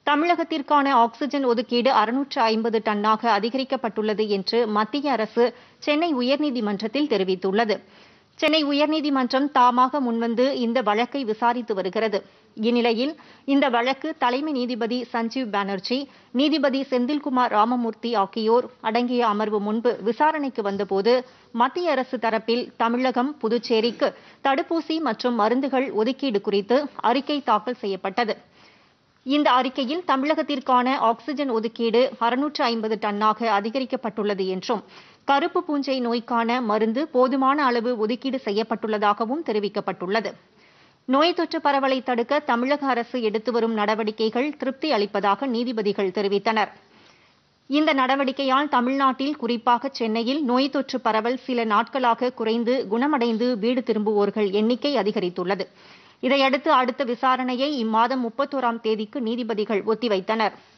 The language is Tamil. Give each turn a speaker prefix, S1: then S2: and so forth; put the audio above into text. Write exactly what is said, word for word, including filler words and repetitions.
S1: தமிழகத்திற்கான ஆக்ஸிஜன் ஒதுக்கீடு அறுநூற்று ஐம்பது டன்னாக அதிகரிக்கப்பட்டுள்ளது என்று மத்திய அரசு சென்னை உயர்நீதிமன்றத்தில் தெரிவித்துள்ளது. சென்னை உயர்நீதிமன்றம் தாமாக முன்வந்து இந்த வழக்கை விசாரித்து வருகிறது. இந்நிலையில் இந்த வழக்கு தலைமை நீதிபதி சஞ்சீவ் பானர்ஜி, நீதிபதி செந்தில்குமார் ராமமூர்த்தி ஆகியோர் அடங்கிய அமர்வு முன்பு விசாரணைக்கு வந்தபோது மத்திய அரசு தரப்பில் தமிழகம், புதுச்சேரிக்கு தடுப்பூசி மற்றும் மருந்துகள் ஒதுக்கீடு குறித்து அறிக்கை தாக்கல் செய்யப்பட்டது. இந்த அறிக்கையில் தமிழகத்திற்கான ஆக்ஸிஜன் ஒதுக்கீடு அறுநூற்று ஐம்பது டன்னாக அதிகரிக்கப்பட்டுள்ளது என்றும், கருப்பு பூஞ்சை நோய்க்கான மருந்து போதுமான அளவு ஒதுக்கீடு செய்யப்பட்டுள்ளதாகவும் தெரிவிக்கப்பட்டுள்ளது. நோய் தொற்று பரவலை தடுக்க தமிழக அரசு எடுத்து வரும் நடவடிக்கைகள் திருப்தி அளிப்பதாக நீதிபதிகள் தெரிவித்தனர். இந்த நடவடிக்கையால் தமிழ்நாட்டில், குறிப்பாக சென்னையில் நோய் தொற்று பரவல் சில நாட்களாக குறைந்து குணமடைந்து வீடு திரும்புவோர்கள் எண்ணிக்கை அதிகரித்துள்ளது. இதையடுத்து அடுத்த விசாரணையை இம்மாதம் முப்பத்தோராம் தேதிக்கு நீதிபதிகள் ஒத்திவைத்தனர்.